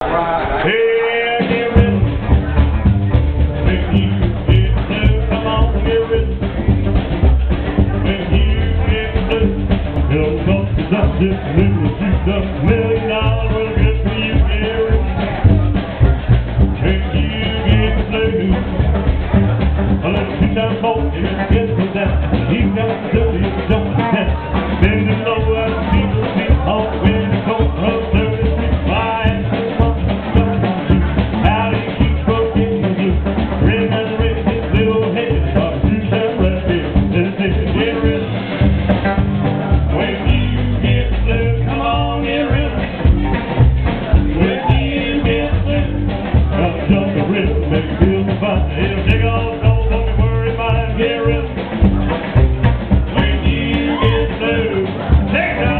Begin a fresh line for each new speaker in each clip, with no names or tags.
This little $2 million will get for you, Gary. When you get blue, a little two-time boat, if it gets so down, he's got to do it, jump the tent. Then you know what people see, all when you go from 36 miles. How do you keep from getting blue? Ring and ring his little head, or two-time right here, and say, Gary. When you get blue, come on, Gary. When you get blue, come jump the river, make it feel fun. It'll take all gold, don't be worried about it, Gary. When you get blue, take it out.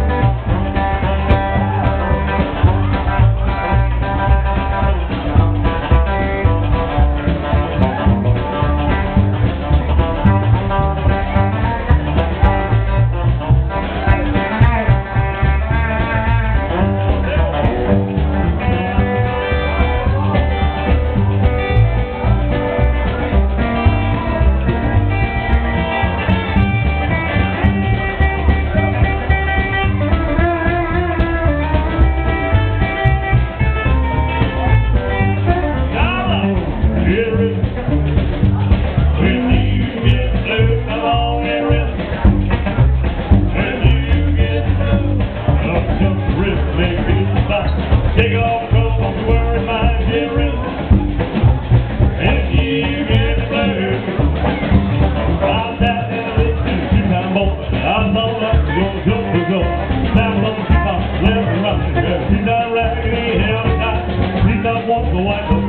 Take off the coat, don't be worried, mind, get rid of it. And you get blue. I'm down in the two-time boat. I'm on up to go, jump the go. Down on the top, left and right. She's not raggedy, hell tight. She's not one for white.